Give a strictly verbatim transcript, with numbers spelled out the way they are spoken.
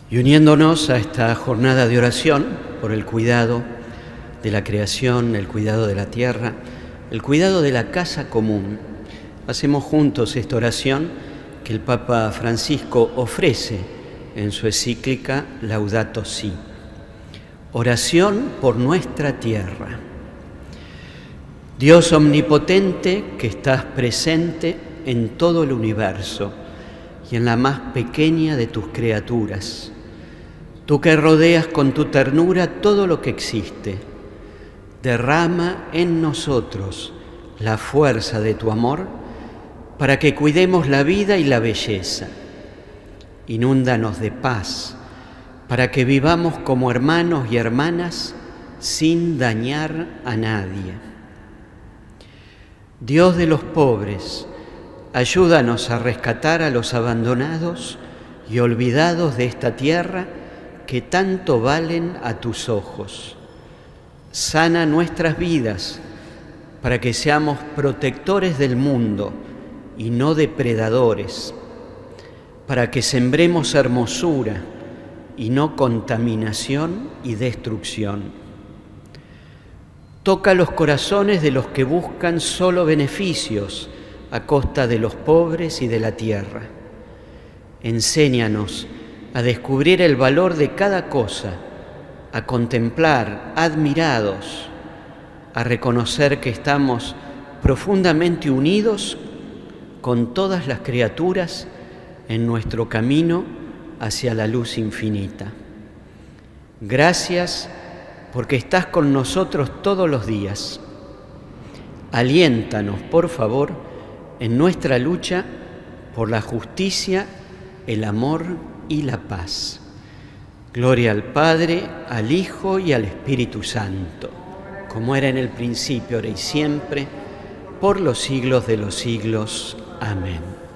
Y uniéndonos a esta jornada de oración por el cuidado de la creación, el cuidado de la tierra, el cuidado de la casa común, hacemos juntos esta oración que el Papa Francisco ofrece en su encíclica Laudato Si. Oración por nuestra tierra. Dios omnipotente que estás presente en todo el universo y en la más pequeña de tus criaturas, tú que rodeas con tu ternura todo lo que existe, derrama en nosotros la fuerza de tu amor para que cuidemos la vida y la belleza. Inúndanos de paz para que vivamos como hermanos y hermanas sin dañar a nadie. Dios de los pobres, ayúdanos a rescatar a los abandonados y olvidados de esta tierra que tanto valen a tus ojos. Sana nuestras vidas para que seamos protectores del mundo y no depredadores, para que sembremos hermosura y no contaminación y destrucción. Toca los corazones de los que buscan solo beneficios a costa de los pobres y de la tierra. Enséñanos a descubrir el valor de cada cosa, a contemplar admirados, a reconocer que estamos profundamente unidos con todas las criaturas en nuestro camino hacia la luz infinita. Gracias porque estás con nosotros todos los días. Aliéntanos, por favor, en nuestra lucha por la justicia, el amor y la paz. Gloria al Padre, al Hijo y al Espíritu Santo, como era en el principio, ahora y siempre, por los siglos de los siglos. Amén.